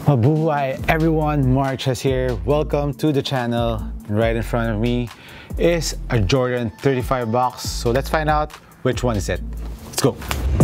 Mabuhay everyone, Marches here. Welcome to the channel. Right in front of me is a Jordan 35 box. So let's find out which one is it. Let's go.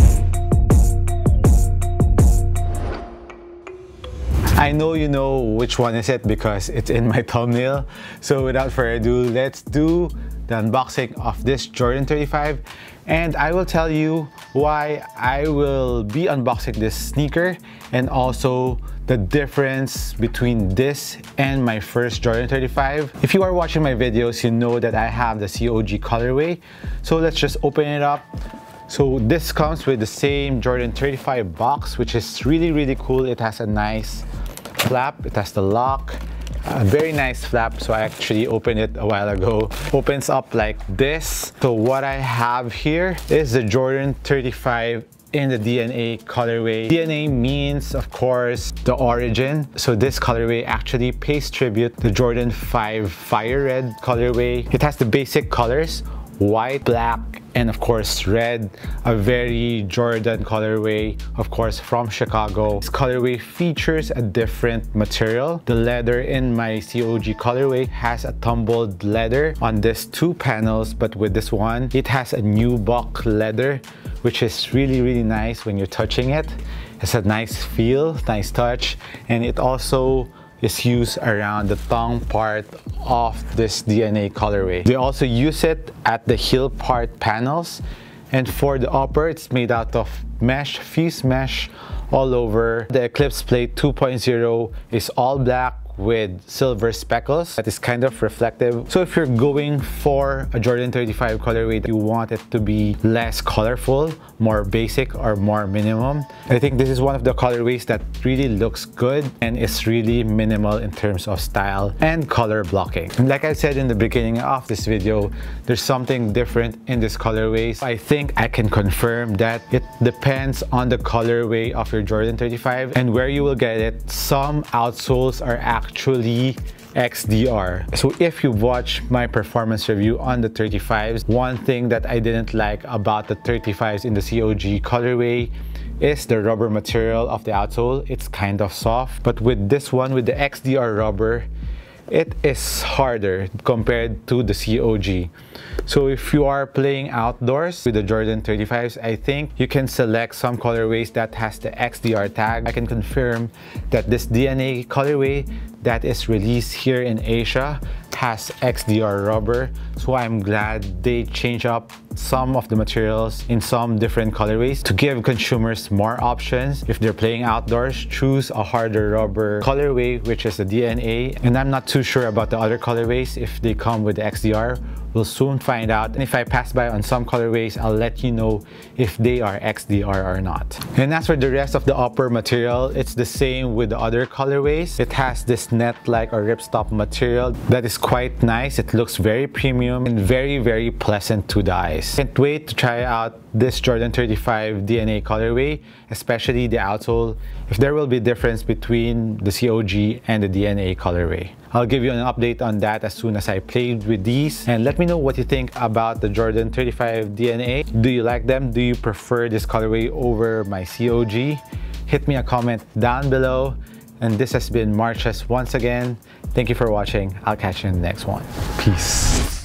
I know you know which one is it because it's in my thumbnail. So without further ado, let's do the unboxing of this Jordan 35, and I will tell you why I will be unboxing this sneaker and also the difference between this and my first Jordan 35. If you are watching my videos, you know that I have the COG colorway. So let's just open it up. So this comes with the same Jordan 35 box, which is really cool. It has a nice flap, it has the lock, a very nice flap. So I actually opened it a while ago. Opens up like this. So what I have here is the Jordan 35 in the DNA colorway. DNA means, of course, the origin. So this colorway actually pays tribute to Jordan 5 Fire Red colorway. It has the basic colors, white, black, and of course red, a very Jordan colorway, of course, from Chicago. This colorway features a different material. The leather in my COG colorway has a tumbled leather on these two panels, but with this one, it has a nubuck leather, which is really nice when you're touching it. It's a nice feel, nice touch, and it also is used around the tongue part of this DNA colorway. They also use it at the heel part panels, and for the upper, it's made out of mesh, fused mesh all over. The Eclipse Plate 2.0 is all black with silver speckles that is kind of reflective. So if you're going for a Jordan 35 colorway, you want it to be less colorful, more basic or more minimum, I think this is one of the colorways that really looks good and is really minimal in terms of style and color blocking. And like I said in the beginning of this video, there's something different in this colorway. I think I can confirm that it depends on the colorway of your Jordan 35 and where you will get it. Some outsoles are actually XDR. So if you've watched my performance review on the 35s, one thing that I didn't like about the 35s in the COG colorway is the rubber material of the outsole. It's kind of soft, but with this one, with the XDR rubber, it is harder compared to the COG. So if you are playing outdoors with the Jordan 35s, I think you can select some colorways that has the XDR tag. I can confirm that this DNA colorway that is released here in Asia has XDR rubber. So I'm glad they change up some of the materials in some different colorways to give consumers more options. If they're playing outdoors, choose a harder rubber colorway, which is the DNA. And I'm not too sure about the other colorways if they come with the XDR. We'll soon find out. And if I pass by on some colorways, I'll let you know if they are XDR or not. And as for the rest of the upper material, it's the same with the other colorways. It has this net-like or ripstop material that is quite nice. It looks very premium and very pleasant to the eyes. Can't wait to try out this Jordan 35 DNA colorway, especially the outsole, if there will be a difference between the COG and the DNA colorway. I'll give you an update on that as soon as I played with these, and let me know what you think about the Jordan 35 DNA. Do you like them? Do you prefer this colorway over my COG? Hit me a comment down below. And this has been Marches once again. Thank you for watching. I'll catch you in the next one. Peace.